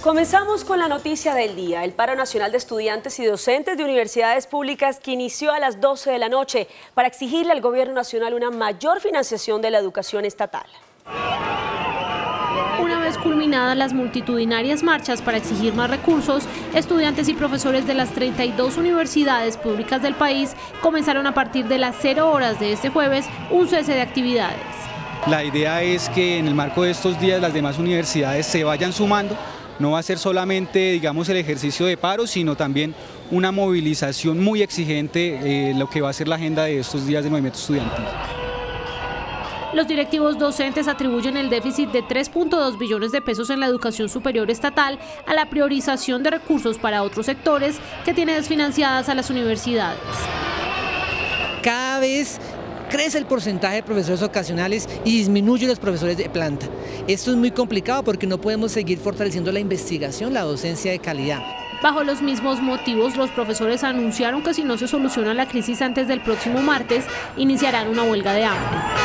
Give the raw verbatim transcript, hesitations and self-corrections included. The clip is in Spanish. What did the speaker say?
Comenzamos con la noticia del día, el paro nacional de estudiantes y docentes de universidades públicas que inició a las doce de la noche para exigirle al gobierno nacional una mayor financiación de la educación estatal. Una vez culminadas las multitudinarias marchas para exigir más recursos, estudiantes y profesores de las treinta y dos universidades públicas del país comenzaron a partir de las cero horas de este jueves un cese de actividades. La idea es que en el marco de estos días las demás universidades se vayan sumando. No va a ser solamente, digamos, el ejercicio de paro, sino también una movilización muy exigente, eh, lo que va a ser la agenda de estos días del movimiento estudiantil. Los directivos docentes atribuyen el déficit de tres punto dos billones de pesos en la educación superior estatal a la priorización de recursos para otros sectores que tiene desfinanciadas a las universidades. Cada vez crece el porcentaje de profesores ocasionales y disminuye los profesores de planta. Esto es muy complicado porque no podemos seguir fortaleciendo la investigación, la docencia de calidad. Bajo los mismos motivos, los profesores anunciaron que si no se soluciona la crisis antes del próximo martes, iniciarán una huelga de hambre.